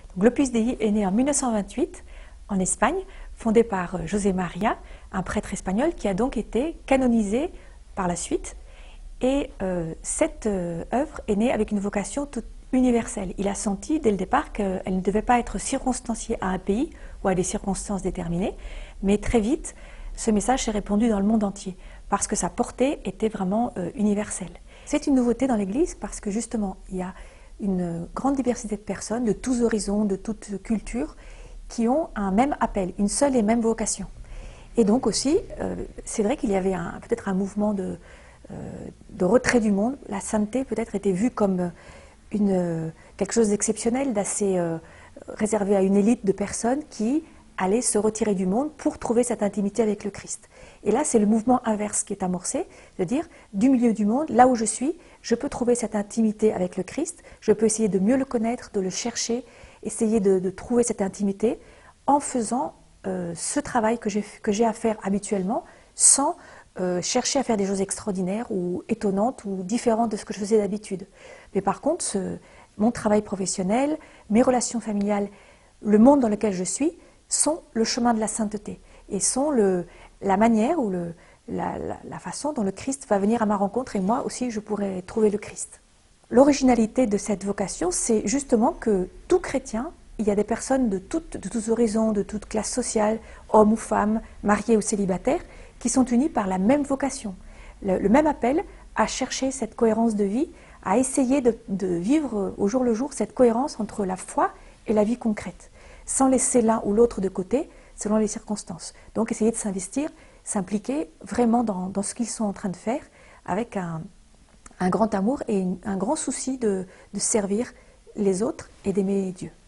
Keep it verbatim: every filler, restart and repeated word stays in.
L'Opus Dei est né en mille neuf cent vingt-huit en Espagne, fondé par José María, un prêtre espagnol qui a donc été canonisé par la suite. Et euh, cette euh, œuvre est née avec une vocation toute universelle. Il a senti dès le départ qu'elle ne devait pas être circonstanciée à un pays ou à des circonstances déterminées, mais très vite, ce message s'est répandu dans le monde entier, parce que sa portée était vraiment euh, universelle. C'est une nouveauté dans l'Église parce que justement, il y a une grande diversité de personnes, de tous horizons, de toutes cultures, qui ont un même appel, une seule et même vocation. Et donc aussi, euh, c'est vrai qu'il y avait peut-être un mouvement de, euh, de retrait du monde. La sainteté peut-être était vue comme une, euh, quelque chose d'exceptionnel, d'assez euh, réservé à une élite de personnes qui allaient se retirer du monde pour trouver cette intimité avec le Christ. Et là, c'est le mouvement inverse qui est amorcé, de dire, du milieu du monde, là où je suis, je peux trouver cette intimité avec le Christ, je peux essayer de mieux le connaître, de le chercher, essayer de, de trouver cette intimité en faisant euh, ce travail que j'ai que j'ai à faire habituellement, sans euh, chercher à faire des choses extraordinaires ou étonnantes ou différentes de ce que je faisais d'habitude. Mais par contre, ce, mon travail professionnel, mes relations familiales, le monde dans lequel je suis, sont le chemin de la sainteté et sont le, la manière ou le, la, la, la façon dont le Christ va venir à ma rencontre et moi aussi je pourrai trouver le Christ. L'originalité de cette vocation, c'est justement que tout chrétien, il y a des personnes de, toutes, de tous horizons, de toutes classes sociales, hommes ou femmes, mariés ou célibataires, qui sont unis par la même vocation, le, le même appel à chercher cette cohérence de vie, à essayer de, de vivre au jour le jour cette cohérence entre la foi et la vie concrète, sans laisser l'un ou l'autre de côté, selon les circonstances. Donc essayer de s'investir, s'impliquer vraiment dans, dans ce qu'ils sont en train de faire, avec un, un grand amour et une, un grand souci de, de servir les autres et d'aimer Dieu.